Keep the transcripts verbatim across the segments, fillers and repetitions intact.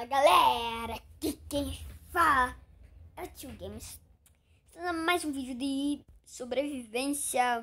galera, aqui quem fala é o Tio Games. Fazendo mais um vídeo de sobrevivência.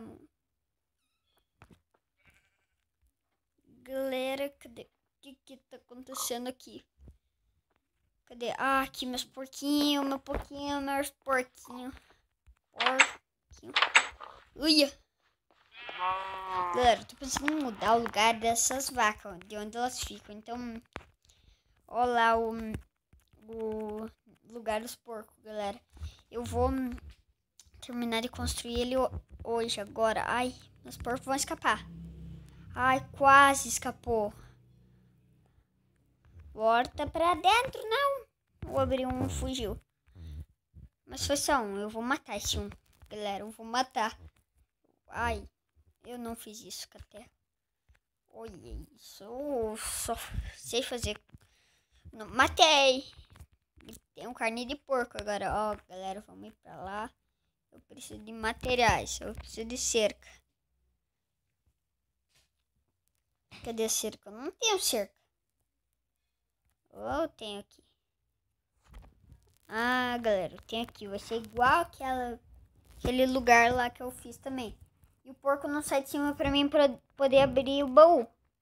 Galera, cadê? O que que tá acontecendo aqui? Cadê? Ah, aqui meus porquinhos, meu porquinho, meus porquinhos. Porquinho. Uia! Galera, eu tô pensando em mudar o lugar dessas vacas, de onde elas ficam. Então, olha lá o, o lugar dos porcos, galera. Eu vou terminar de construir ele hoje, agora. Ai, meus porcos vão escapar. Ai, quase escapou. Volta pra dentro, não. Vou abrir um, fugiu. Mas foi só um, eu vou matar esse um. Galera, eu vou matar. Ai, eu não fiz isso com a terra. Olha isso, eu só sei fazer. Não, matei. Tem um carne de porco agora. Ó, galera, vamos ir pra lá. Eu preciso de materiais. Eu preciso de cerca. Cadê a cerca? Eu não tenho cerca. Oh, eu tenho aqui. Ah, galera, eu tenho aqui. Vai ser igual aquela, aquele lugar lá que eu fiz também. E o porco não sai de cima pra mim pra poder abrir o baú.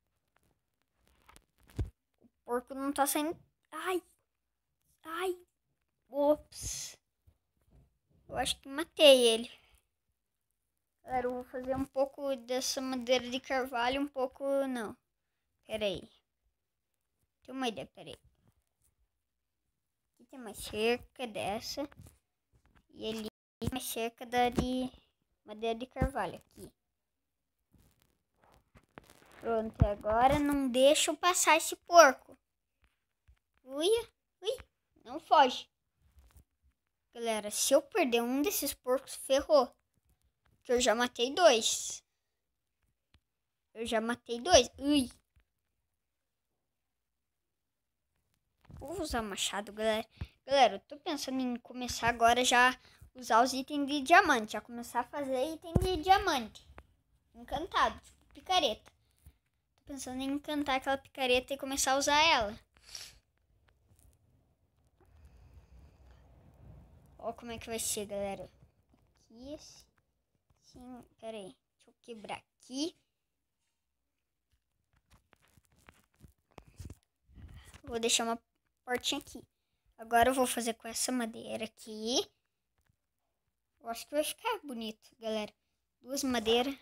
O porco não tá saindo. Ai. Ai. Ops. Eu acho que matei ele. Galera, eu vou fazer um pouco dessa madeira de carvalho, um pouco não. Pera aí. Tem uma ideia, pera aí. Aqui tem uma cerca dessa. E ali tem uma cerca da de madeira de carvalho aqui. Pronto, agora não deixa eu passar esse porco. Ui, ui, não foge. Galera, se eu perder um desses porcos, ferrou. Que eu já matei dois. Eu já matei dois. Ui. Vou usar o machado, galera. Galera, eu tô pensando em começar agora já usar os itens de diamante. Já começar a fazer item de diamante. Encantado, tipo picareta. Tô pensando em encantar aquela picareta e começar a usar ela. Ó como é que vai ser, galera. Aqui, assim. Pera aí. Deixa eu quebrar aqui. Vou deixar uma portinha aqui. Agora eu vou fazer com essa madeira aqui. Eu acho que vai ficar bonito, galera. Duas madeiras.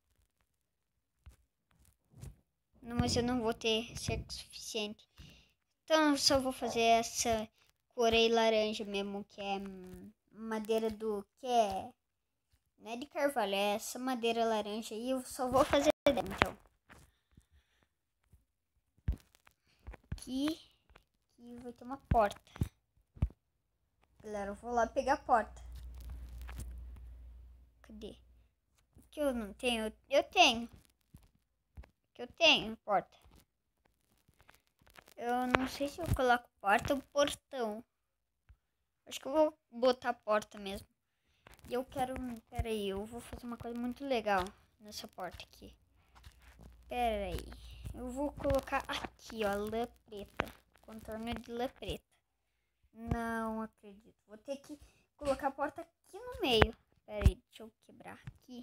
Não, mas eu não vou ter cerca suficiente. Então eu só vou fazer essa cor aí laranja mesmo, que é madeira do... que é... não é de carvalho, é essa madeira laranja aí. Eu só vou fazer dela, então. Aqui, aqui vai ter uma porta. Galera, eu vou lá pegar a porta. Cadê? O que eu não tenho? Eu tenho. Que eu tenho porta. Eu não sei se eu coloco porta ou portão. Acho que eu vou botar porta mesmo. E eu quero... pera aí, eu vou fazer uma coisa muito legal nessa porta aqui. Pera aí. Eu vou colocar aqui, ó, lã preta. Contorno de lã preta. Não acredito. Vou ter que colocar a porta aqui no meio. Pera aí, deixa eu quebrar aqui.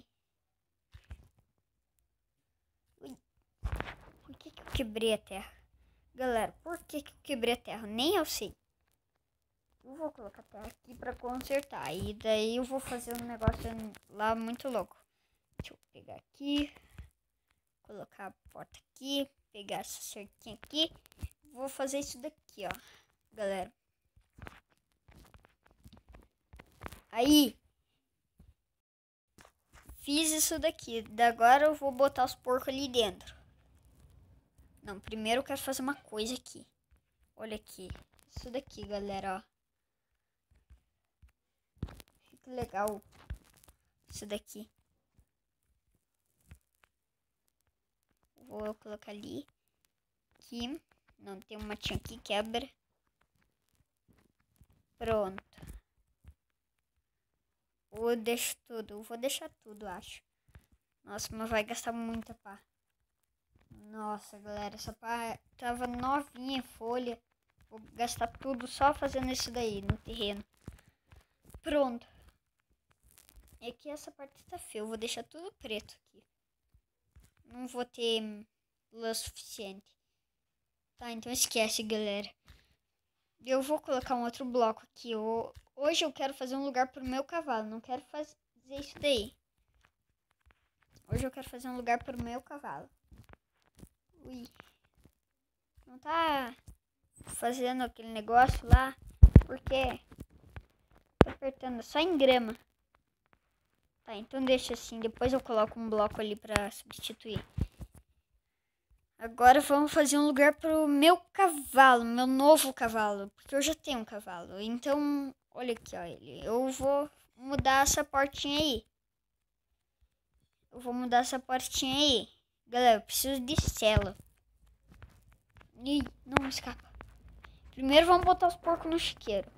Ui. Por que que eu quebrei a terra? Galera, por que que eu quebrei a terra? Nem eu sei. Eu vou colocar a terra aqui pra consertar. E daí eu vou fazer um negócio lá muito louco. Deixa eu pegar aqui. Colocar a porta aqui. Pegar essa cerquinha aqui. Vou fazer isso daqui, ó. Galera. Aí. Fiz isso daqui. Da agora eu vou botar os porcos ali dentro. Não, primeiro eu quero fazer uma coisa aqui. Olha aqui. Isso daqui, galera, ó. Fica legal. Isso daqui. Vou colocar ali. Aqui. Não, tem um matinho aqui. Quebra. Pronto. Ou eu deixo tudo. Eu vou deixar tudo, acho. Nossa, mas vai gastar muita pá. Nossa, galera. Essa pá tava novinha em folha. Vou gastar tudo só fazendo isso daí no terreno. Pronto. E aqui essa parte tá feia. Eu vou deixar tudo preto aqui. Não vou ter lã suficiente. Tá, então esquece, galera. Eu vou colocar um outro bloco aqui. Eu, hoje eu quero fazer um lugar pro meu cavalo. Não quero fazer isso daí. Hoje eu quero fazer um lugar pro meu cavalo. Ui. Não tá fazendo aquele negócio lá. Porque tô apertando só em grama. Tá, então deixa assim. Depois eu coloco um bloco ali pra substituir. Agora vamos fazer um lugar pro meu cavalo, meu novo cavalo, porque eu já tenho um cavalo. Então, olha aqui, ó, ele. Eu vou mudar essa portinha aí. Eu vou mudar essa portinha aí. Galera, eu preciso de cela. Ih, não escapa. Primeiro vamos botar os porcos no chiqueiro.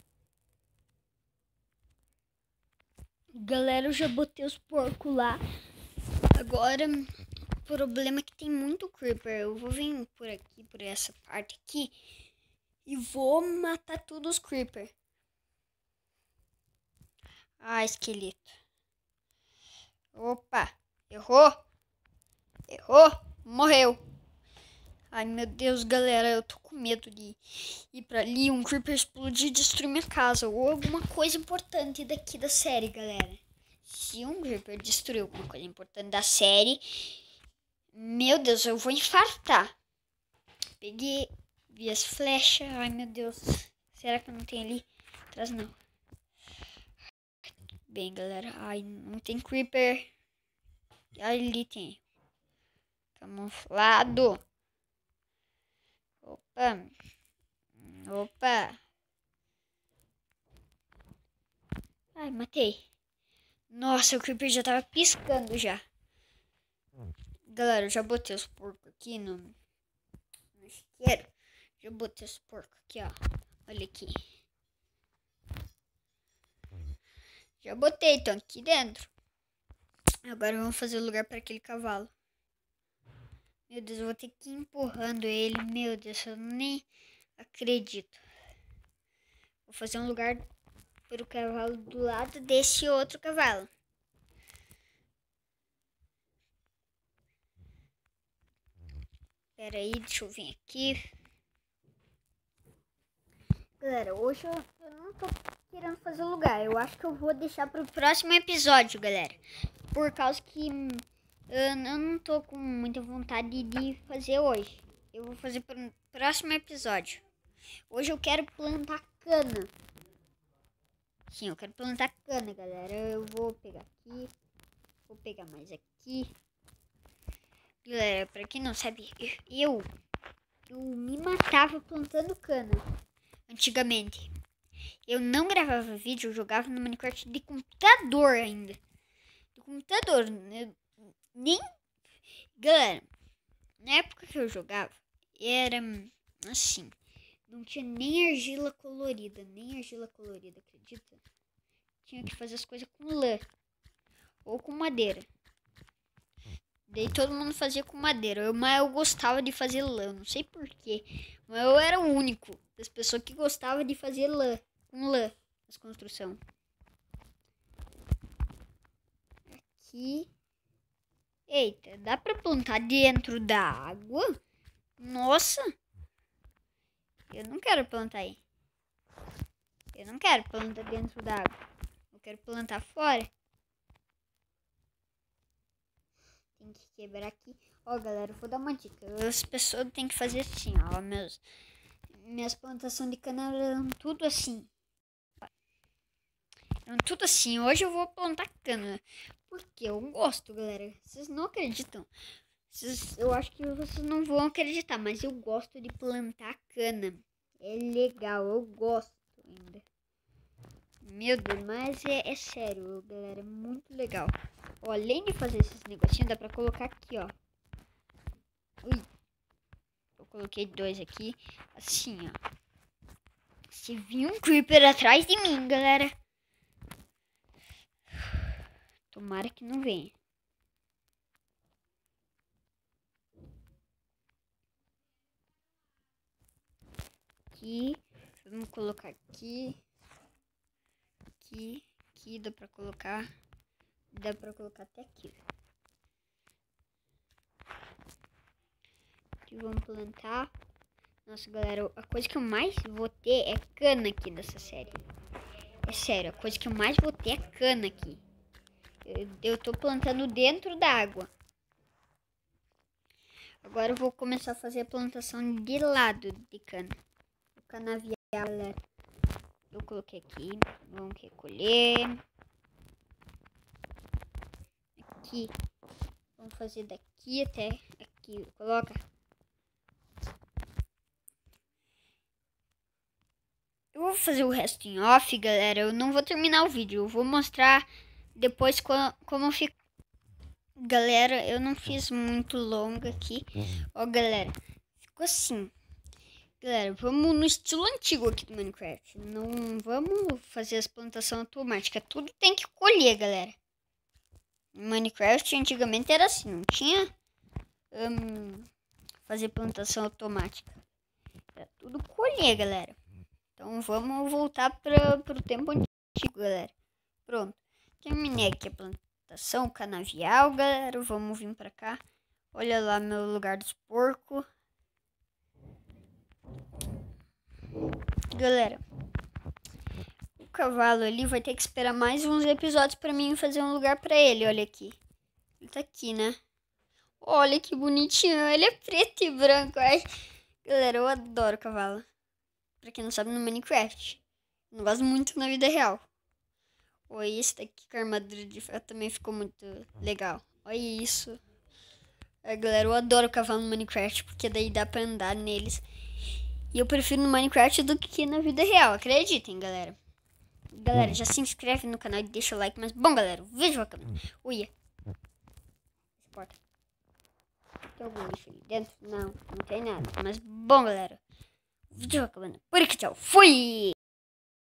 Galera, eu já botei os porcos lá. Agora... O problema é que tem muito creeper. Eu vou vir por aqui, por essa parte aqui, e vou matar todos os creeper. Ah, esqueleto. Opa, errou. Errou, morreu. Ai, meu Deus, galera, eu tô com medo de ir pra ali, um creeper explodir e destruir minha casa. Ou alguma coisa importante daqui da série, galera. Se um creeper destruir alguma coisa importante da série... Meu Deus, eu vou infartar. Peguei vi as flechas. Ai, meu Deus. Será que não tem ali atrás? Não. Bem, galera. Ai, não tem creeper. Ali tem. Camuflado. Opa. Opa. Ai, matei. Nossa, o creeper já tava piscando já. Galera, eu já botei os porcos aqui no, no chiqueiro. Já botei os porcos aqui, ó. Olha aqui. Já botei, estão aqui dentro. Agora vamos fazer o lugar para aquele cavalo. Meu Deus, eu vou ter que ir empurrando ele. Meu Deus, eu nem acredito. Vou fazer um lugar para o cavalo do lado desse outro cavalo. Pera aí, deixa eu vir aqui. Galera, hoje eu, eu não tô querendo fazer o lugar. Eu acho que eu vou deixar pro próximo episódio, galera. Por causa que hum, eu, eu não tô com muita vontade de fazer hoje. Eu vou fazer pro próximo episódio. Hoje eu quero plantar cana. Sim, eu quero plantar cana, galera. Eu vou pegar aqui. Vou pegar mais aqui. Galera, pra quem não sabe, eu, eu me matava plantando cana. Antigamente. Eu não gravava vídeo, eu jogava no Minecraft de computador ainda. De computador. Eu, nem... Galera, na época que eu jogava, era assim. Não tinha nem argila colorida. Nem argila colorida, acredita? Tinha que fazer as coisas com lã. Ou com madeira. Daí todo mundo fazia com madeira. Eu, mas eu gostava de fazer lã. Não sei porquê. Mas eu era o único das pessoas que gostava de fazer lã. Com lã. As construções. Aqui. Eita, dá pra plantar dentro da água? Nossa. Eu não quero plantar aí. Eu não quero plantar dentro da água. Eu quero plantar fora. Tem que quebrar aqui. Ó, galera, eu vou dar uma dica. As pessoas têm que fazer assim, ó. Meus, minhas plantações de cana eram tudo assim. Eram tudo assim. Hoje eu vou plantar cana. Porque eu gosto, galera. Vocês não acreditam. Vocês, eu acho que vocês não vão acreditar. Mas eu gosto de plantar cana. É legal. Eu gosto ainda. Meu Deus, mas é, é sério, galera. É muito legal. Ó, além de fazer esses negocinhos, dá pra colocar aqui, ó. Ui. Eu coloquei dois aqui. Assim, ó. Se vir um creeper atrás de mim, galera. Tomara que não venha. aqui. Vamos colocar aqui. Aqui. Aqui dá pra colocar. Dá pra colocar até aqui. Aqui vamos plantar. Nossa, galera, a coisa que eu mais vou ter é cana aqui dessa série. É sério, a coisa que eu mais vou ter é cana aqui. Eu, eu tô plantando dentro da água. Agora eu vou começar a fazer a plantação de lado de cana. O canavial, galera. Eu coloquei aqui. Vamos recolher. Aqui. Vamos fazer daqui até aqui. Coloca. Eu vou fazer o resto em off, galera. Eu não vou terminar o vídeo. Eu vou mostrar depois como, como fica. Galera, eu não fiz muito longo aqui. Ó, galera. Ficou assim. Galera, vamos no estilo antigo aqui do Minecraft. Não vamos fazer as plantações automáticas. Tudo tem que colher, galera. No Minecraft antigamente era assim. Não tinha um, fazer plantação automática. Era tudo colher, galera. Então vamos voltar para o tempo antigo, galera. Pronto. Terminei aqui a plantação, canavial, galera. Vamos vir para cá. Olha lá meu lugar dos porcos. Galera, o cavalo ali vai ter que esperar mais uns episódios para mim fazer um lugar para ele. Olha aqui. Ele tá aqui, né? Olha que bonitinho. Ele é preto e branco. Ai. Galera, eu adoro cavalo. Pra quem não sabe, no Minecraft. Não gosto muito na vida real. Olha esse daqui com a armadura de ferro também ficou muito legal. Olha isso. É, galera, eu adoro cavalo no Minecraft, porque daí dá pra andar neles. E eu prefiro no Minecraft do que na vida real. Acreditem, galera. Galera, já se inscreve no canal e deixa o like. Mas, bom, galera, o vídeo acaba. Uia. Porta. Tem algum lixo ali dentro? Não, não tem nada. Mas, bom, galera. O vídeo acabando. Por aqui, tchau. Fui!